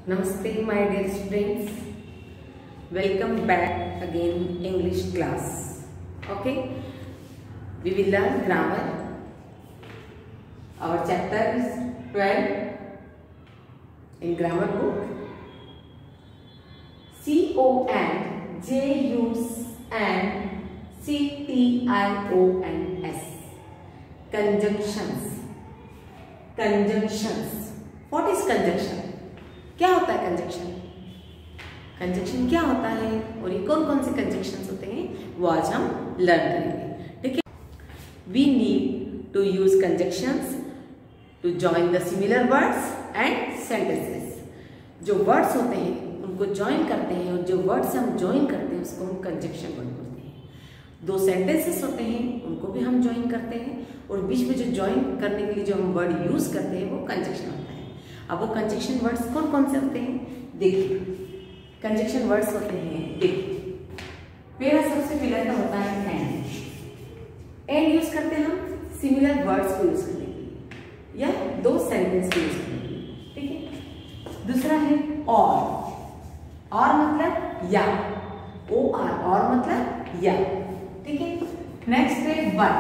Namaste my dear students, welcome back again English class. Okay, we will learn grammar. Our chapter is 12 in grammar book. C-O-N-J-U-S-N-C-T-I-O-N-S. Conjunctions. Conjunctions. What is conjunction? क्या होता है conjunction? Conjunction क्या होता है और ये कौन कौन से कंजक्शंस होते हैं वो आज हम लर्न करेंगे. ठीक है, we need to use conjunctions to join the similar words and sentences. जो वर्ड्स होते हैं उनको ज्वाइन करते हैं और जो वर्ड्स हम ज्वाइन करते हैं उसको हम कंजक्शन वर्ड बोलते हैं. दो सेंटेंसेस होते हैं उनको भी हम ज्वाइन करते हैं और बीच में जो ज्वाइन करने के लिए जो हम वर्ड यूज करते हैं वो कंजक्शन होता है. अब वो कंजक्शन वर्ड्स कौन कौन से होते हैं देखिए. कंजक्शन वर्ड्स होते हैं देखिए, पहला सबसे पहला का होता है एंड. एंड यूज करते हैं हम सिमिलर वर्ड्स को यूज करने के लिए या दो सेंटेंस को यूज करने के लिए. ठीक है, दूसरा है और मतलब या. ओ आर और मतलब या. ठीक है, नेक्स्ट है बट.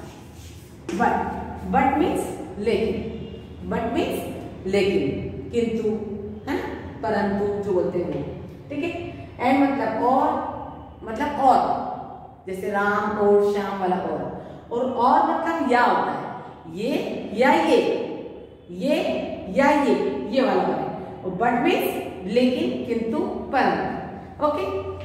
बट मीन्स लेकिन. बट मीन्स लेकिन, किंतु, है ना, परंतु जो बोलते हैं. ठीक है, एंड मतलब और जैसे राम और श्याम वाला और मतलब या होता है ये या ये या ये वाला है. और बट मीन्स लेकिन, किंतु, परंतु. Okay,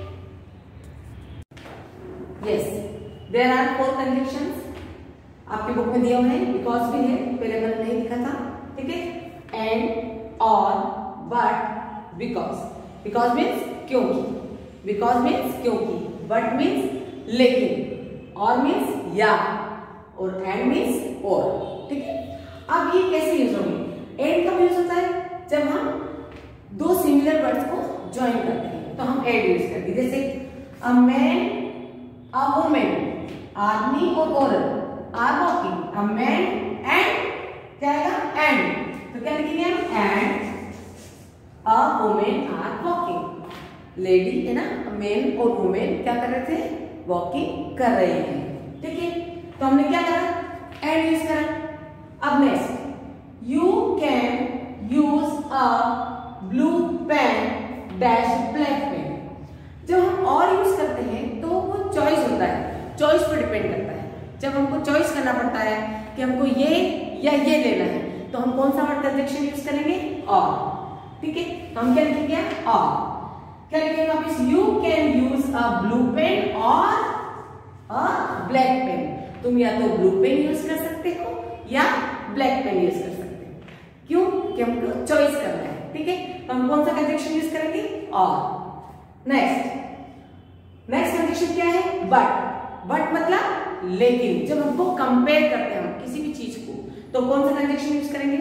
yes, there are 4 conjunctions आपके बुक में दिए हुए हैं. बिकॉज भी है, पहले मैंने नहीं लिखा था. ठीक है, एंड और बट बिकॉज. बिकॉज मीन्स क्योंकि. बिकॉज मीन्स क्योंकि. बट मीन्स लेकिन. और मीन्स या. और एंड मीन्स और. ठीक है, अब ये कैसे यूज होंगे? एंड कब यूज होता है? जब हम दो सिमिलर वर्ड्स को ज्वाइन करते हैं तो हम एंड यूज करते हैं. जैसे अ मैन अ वुमेन, आदमी और औरत are walking. A man and क्या आएगा? एंड. तो क्या लिखेंगे हम? And a women are walking. Lady है ना, मैन और वुमेन क्या कर रहे थे? वॉकिंग कर रहे हैं. ठीक है, तो हमने क्या करा? एंड यूज करा. अब next, you can use a blue pen dash black pen. जब हम और यूज करते हैं तो वो चॉइस होता है, चॉइस पर डिपेंड करता है. जब हमको चॉइस करना पड़ता है कि हमको ये या ये लेना है तो हम कौन सा वर्ड कंजक्शन यूज करेंगे? और. ठीक है, तो हम क्या लिखेंगे? और. क्या लिखेंगे वापस? You can use a blue pen और अ ब्लैक पेन. तुम या तो ब्लू पेन यूज कर सकते हो या ब्लैक पेन यूज कर सकते हो. क्यों? कि हमको चॉइस करना है. ठीक है, तो हम कौन सा कंजक्शन यूज करेंगे? और. नेक्स्ट कंजक्शन क्या है? बट. बट मतलब लेकिन. जब हमको कंपेयर करते हैं हम किसी भी चीज को तो कौन सा कंजक्शन यूज करेंगे?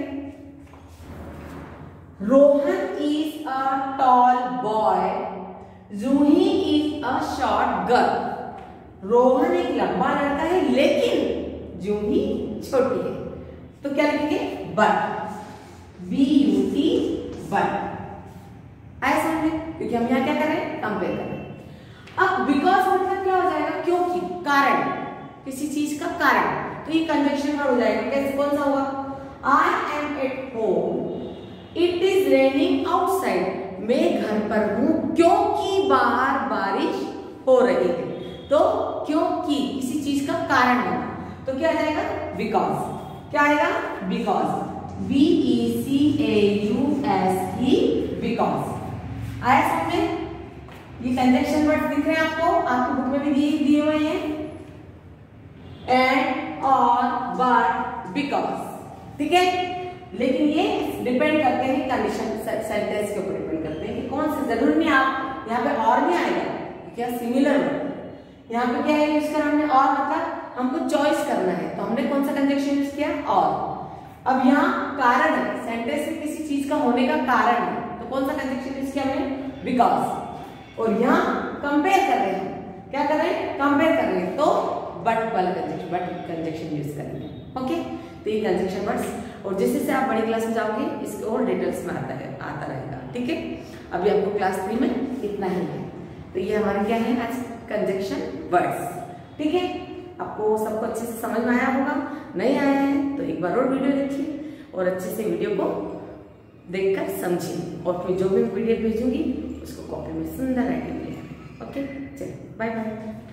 Rohan is a tall boy, Juhi is a short girl. Rohan एक लंबा लड़का है लेकिन जूही छोटी है. तो क्या लिखेंगे? बट. BUT but. आया समझ? क्योंकि हम यहाँ क्या कर रहे हैं? कंपेयर कर रहे हैं. अब बिकॉज मतलब क्या हो जाएगा? क्योंकि, कारण, किसी चीज का कारण. तो ये कंजक्शन वर्ड हो जाएगा. कैसे? कौन सा होगा? I am at home, it is raining outside. मैं घर पर हूं क्योंकि बाहर बारिश हो रही है. तो क्योंकि किसी चीज का कारण होगा तो क्या आ जाएगा? बिकॉज. क्या आएगा? बिकॉज. BECAUSE because. आया समझ? ये कंजक्शन वर्ड दिख रहे हैं आपको बुक में भी दिए हुए हैं. एंड और बट बिकॉज. ठीक है, लेकिन ये डिपेंड करते हैं कंडीशन, सेंटेंस के ऊपर डिपेंड करते हैं कि कौन से. जरूरी नहीं आप यहाँ पे और नहीं आएगा, क्या सिमिलर वर्ड. यहाँ पे क्या है यूज करा हमने? और मतलब हमको चॉइस करना है तो हमने कौन सा कंजक्शन यूज किया? और. अब यहाँ कारण है, सेंटेंस में किसी चीज का होने का कारण है तो कौन सा कंजक्शन यूज किया हमने? बिकॉज. और यहाँ कंपेयर कर रहे हैं. क्या कर रहे हैं? कंपेयर कर रहे हैं तो बट वाला कंजक्शन यूज करेंगे. ओके, तो ये कंजक्शन वर्ड्स और जैसे जैसे आप बड़ी क्लास में जाओगे इसके और डिटेल्स में आता रहेगा। ठीक है, अभी आपको क्लास 3 में इतना ही है। तो ये हमारे क्या है आज कंजक्शन वर्ड्स। ठीक है, आपको सबको अच्छे से समझ में आया होगा। नहीं आया है तो एक बार और वीडियो देखिए और अच्छे से वीडियो को देखकर समझिए, और फिर जो भी पीडीएफ भेजूंगी उसको कॉपी में सुंदर राइटिंग लिखें। ओके, चलिए बाय बाय।